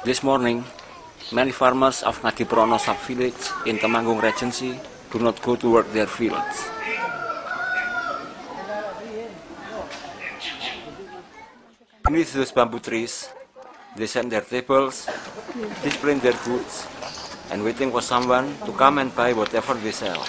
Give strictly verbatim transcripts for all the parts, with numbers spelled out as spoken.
This morning, many farmers of Ngadiprono sub-village in Temanggung Regency do not go to work their fields. Beneath those bamboo trees, they set their tables, display their goods, and waiting for someone to come and buy whatever they sell.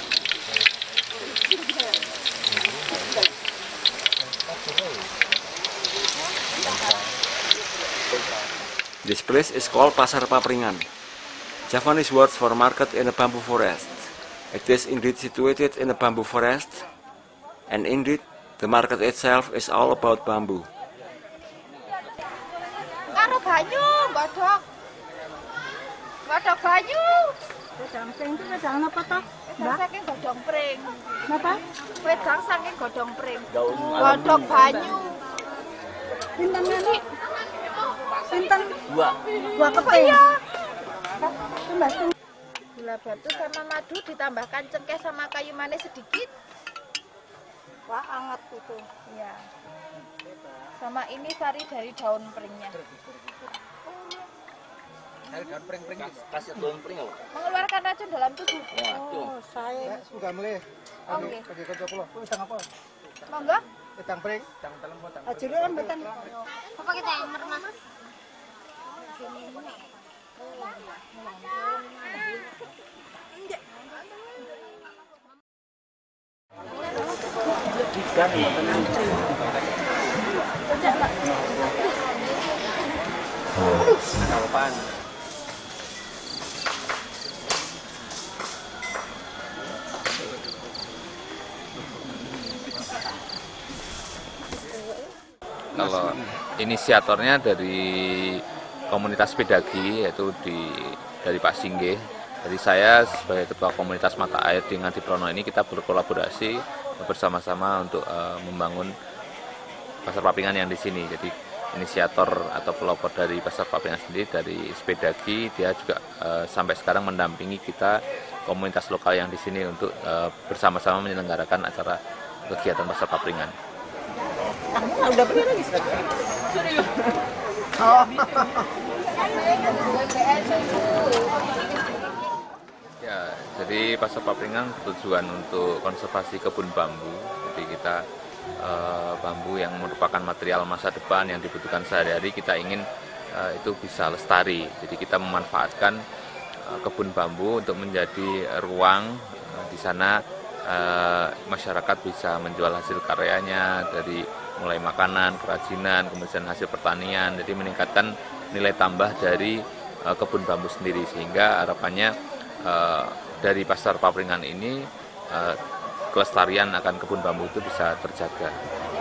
This place is called Pasar Papringan, Javanese word for market in a bamboo forest. It is indeed situated in a bamboo forest, and indeed the market itself is all about bamboo. Karo banyu, godhog. Godhog banyu. Wedang pring itu wedang apa toh? Wedang saking godhong pring. Napa? Wedang saking godhong pring. Godhog banyu. Pinten ini? Pinten? Dua. Dua keping. Iya. Gula batu sama madu ditambahkan cengkeh sama kayu manis sedikit. Wah, anget itu. Iya. Sama ini sari dari daun pringnya. Dari daun pring-pring, kasih daun pring apa? Mengeluarkan racun dalam tubuh. Oh, saya suka mulai. Oke. Pergi ke Joglo. Wedang apa? Monggo. Wedang pring, wedang dalam wedang. Ajune kan mboten. Apa kita yang mermah? Kapan? Kalau inisiatornya dari komunitas Pedagi, yaitu di dari Pak Singgih. Jadi saya sebagai ketua komunitas mata air di Ngadiprono ini kita berkolaborasi bersama-sama untuk uh, membangun pasar papringan yang di sini. Jadi inisiator atau pelopor dari pasar papringan sendiri dari Pedagi, dia juga uh, sampai sekarang mendampingi kita komunitas lokal yang di sini untuk uh, bersama-sama menyelenggarakan acara kegiatan pasar papringan. Udah beli lagi serius. Oh. Ya, jadi pasar papringan tujuan untuk konservasi kebun bambu. Jadi kita eh, bambu yang merupakan material masa depan yang dibutuhkan sehari-hari, kita ingin eh, itu bisa lestari. Jadi kita memanfaatkan eh, kebun bambu untuk menjadi ruang eh, di sana eh, masyarakat bisa menjual hasil karyanya dari mulai makanan, kerajinan, kemudian hasil pertanian. Jadi meningkatkan nilai tambah dari uh, kebun bambu sendiri, sehingga harapannya uh, dari pasar papringan ini uh, kelestarian akan kebun bambu itu bisa terjaga.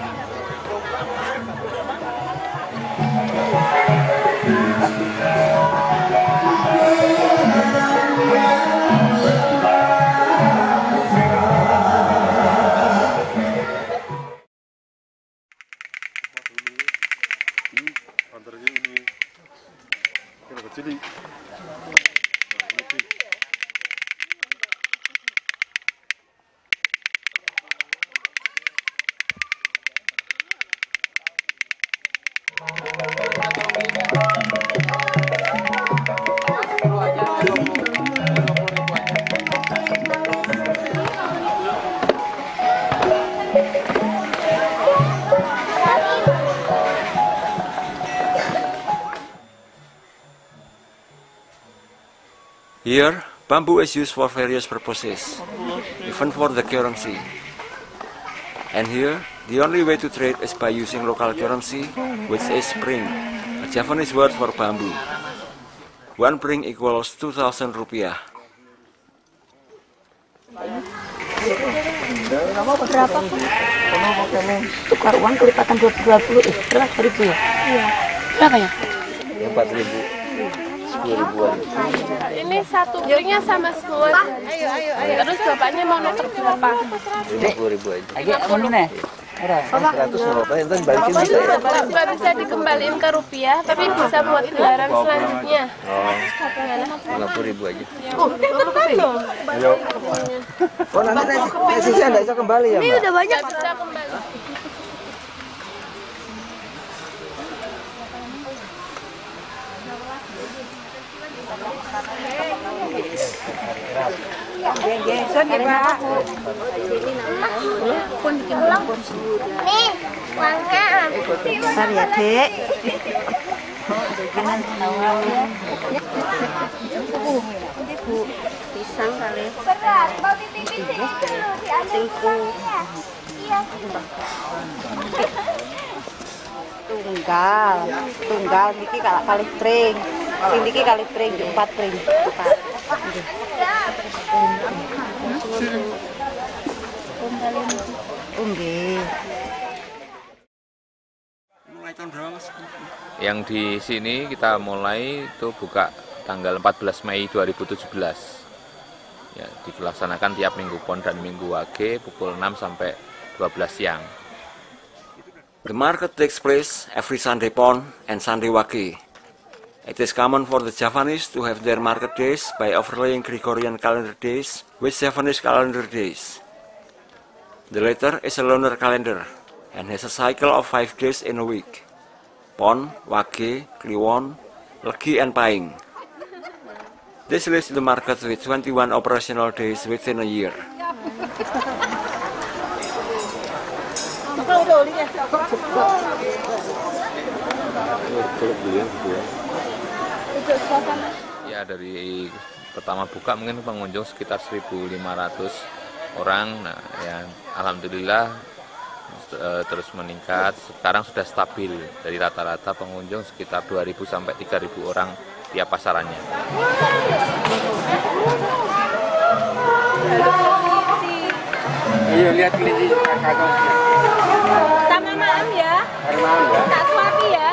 Here, bamboo is used for various purposes, even for the currency. And here, the only way to trade is by using local currency, which is pring, a Javanese word for bamboo. One pring equals two thousand rupiah. Berapa? Tukar uang kelipatan dua puluh, eh, berapa ribu ya? Iya. Berapa ya? empat ribu. sepuluh ribuan. Ini satu piringnya sama sepuluh. Ayo, ayo, ayo. Terus bapaknya mau nuker berapa? lima puluh ribu aja. Lagi mana? seratus berapa? Itu balikin bisa ya? Nggak bisa dikembaliin ke rupiah, tapi bisa buat gelaran selanjutnya. Oh, lima puluh ribu aja. Oh, tepat loh. Ayo. Oh, nanti sisa nggak bisa kembali ya, Mbak? Ini udah banyak. Nggak bisa kembali. Nih, uangnya. Bentar ya, Dek. Ini Bu, pisang kali. Berat, mau titipin sini dulu diambil pisangnya. Iya. Tunggal, tunggal niki kalak kali pring. Sing niki kali pring, empat pring. Empat. Nggih. Mulai tahun berapa Mas? Yang di sini kita mulai itu buka tanggal empat belas Mei dua ribu tujuh belas. Ya, dilaksanakan tiap Minggu Pon dan Minggu Wage pukul enam sampai dua belas siang. The market takes place every Sunday Pon and Sunday Wage. It is common for the Javanese to have their market days by overlaying Gregorian calendar days with Javanese calendar days. The latter is a lunar calendar and has a cycle of five days in a week. Pon, Wage, Kliwon, Legi, and Pahing. This leaves the market with twenty-one operational days within a year. Ya, dari pertama buka mungkin pengunjung sekitar seribu lima ratus orang. Nah, yang alhamdulillah e, terus meningkat. Sekarang sudah stabil dari rata-rata pengunjung sekitar dua ribu sampai tiga ribu orang tiap pasarannya. Ayo lihat kelinci kakak. Sama maam ya. Maam ya. Tak suapi ya.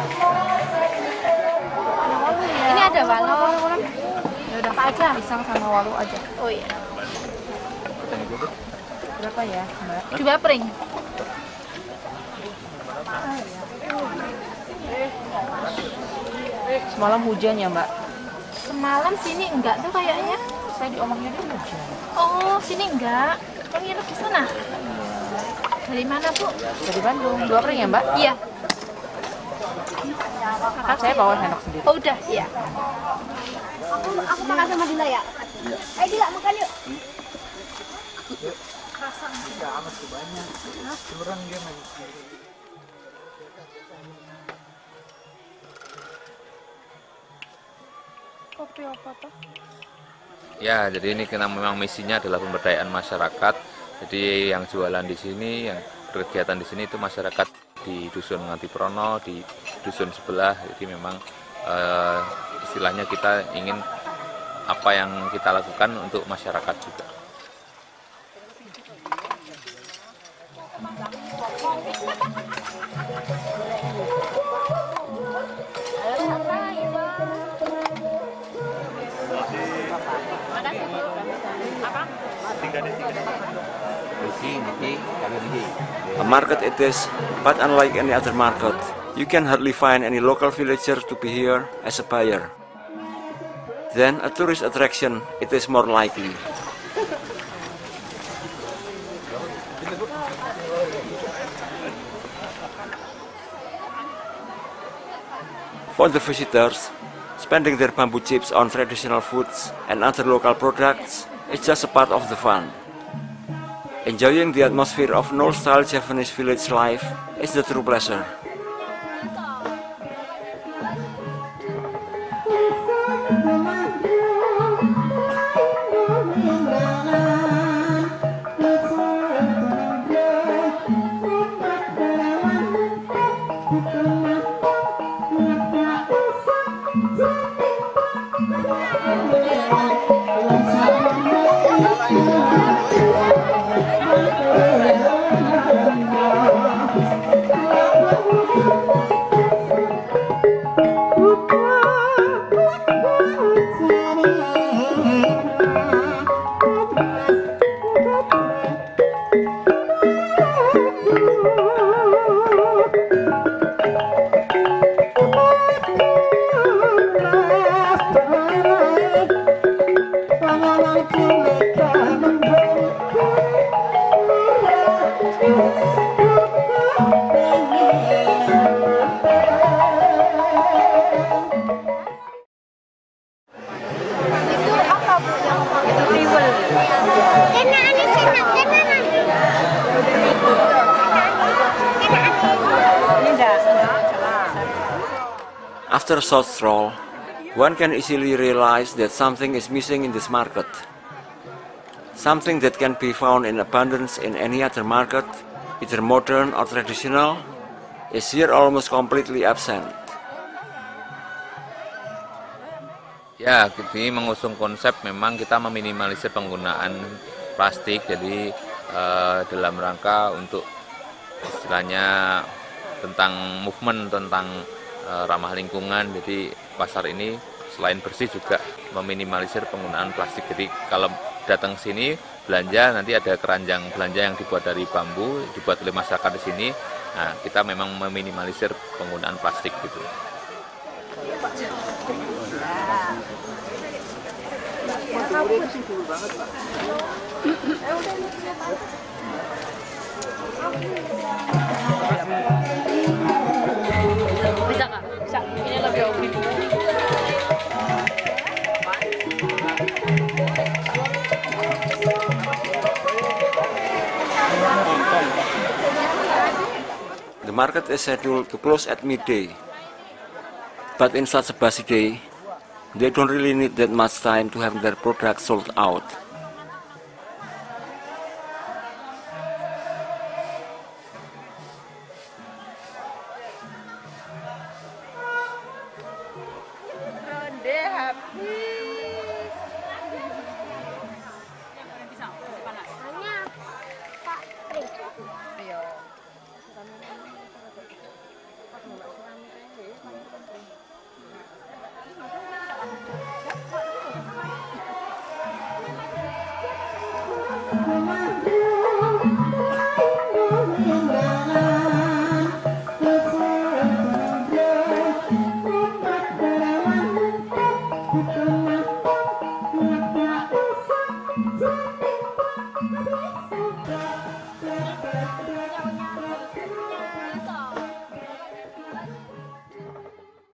Ini ada walu. Ya udah Pak aja, pisang sama walu aja. Oh iya. Berapa ya, Mbak? Dua pring. Semalam hujan ya, Mbak? Semalam sini enggak tuh kayaknya. Saya diomongnya dia hujan. Oh, sini enggak. Kamu nginep di sana? Dari mana, Bu? Dari Bandung. Dua pring ya, Mbak? Iya. Kakak saya bawa sendok sendiri. Oh, udah, iya. Aku aku makan sama Dila ya. Ayo Dila makan yuk. Kopi apa tuh? Ya, jadi ini kita memang misinya adalah pemberdayaan masyarakat. Jadi yang jualan di sini, yang berkegiatan di sini itu masyarakat di Dusun Ngantiprono, di dusun sebelah. Jadi memang eh, istilahnya kita ingin apa yang kita lakukan untuk masyarakat juga. A market it is, but unlike any other market, you can hardly find any local villager to be here as a buyer. Then a tourist attraction, it is more likely. For the visitors, spending their bamboo chips on traditional foods and other local products is just a part of the fun. Enjoying the atmosphere of an old-style Javanese village life is the true pleasure. After a short stroll, one can easily realize that something is missing in this market. Something that can be found in abundance in any other market, either modern or traditional, is here almost completely absent. Ya, ini mengusung konsep memang kita meminimalisir penggunaan plastik, jadi eh, dalam rangka untuk istilahnya tentang movement, tentang eh, ramah lingkungan. Jadi pasar ini selain bersih juga meminimalisir penggunaan plastik. Jadi kalau datang sini belanja, nanti ada keranjang belanja yang dibuat dari bambu, dibuat oleh masyarakat di sini. Nah, kita memang meminimalisir penggunaan plastik gitu. Bisa nggak? Bisa. Ini lebih oke. The market is scheduled to close at midday, but in such a busy day, they don't really need that much time to have their products sold out. Ronde habis. Hanya Pak Pring.